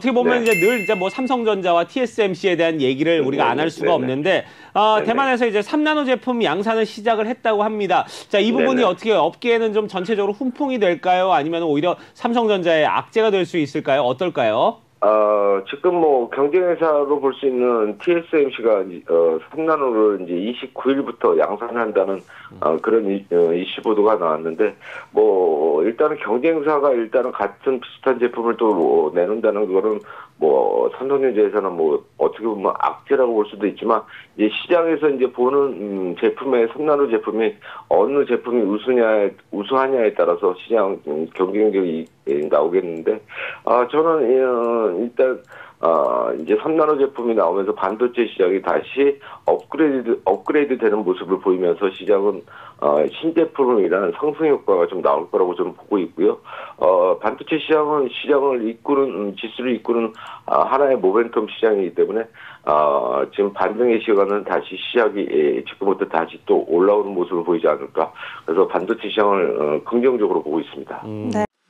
어떻게 보면 네. 이제 늘 이제 뭐 삼성전자와 TSMC에 대한 얘기를 우리가 안 할 수가 네네. 없는데 네네. 대만에서 이제 3나노 제품 양산을 시작을 했다고 합니다. 자, 이 부분이 네네. 어떻게 업계에는 좀 전체적으로 훈풍이 될까요? 아니면 오히려 삼성전자의 악재가 될 수 있을까요? 어떨까요? 지금 뭐 경쟁회사로 볼 수 있는 TSMC가 3나노를 이제 29일부터 양산한다는 그런 이슈 보도가 나왔는데 뭐 일단은 경쟁사가 일단은 같은 비슷한 제품을 또 내놓는다는 거는 뭐 삼성전자에서는 뭐 어떻게 보면 악재라고 볼 수도 있지만 이제 시장에서 이제 보는 제품의 3나노 제품이 어느 제품이 우수하냐에 따라서 시장 경쟁력이 나오겠는데 저는 일단 이제 3나노 제품이 나오면서 반도체 시장이 다시 업그레이드 되는 모습을 보이면서 시장은 신제품이라는 상승 효과가 좀 나올 거라고 저는 보고 있고요. 반도체 시장은 시장을 이끄는 지수를 이끄는 하나의 모멘텀 시장이기 때문에 지금 반등의 시간은 다시 시작이 지금부터 다시 또 올라오는 모습을 보이지 않을까. 그래서 반도체 시장을 긍정적으로 보고 있습니다. 네.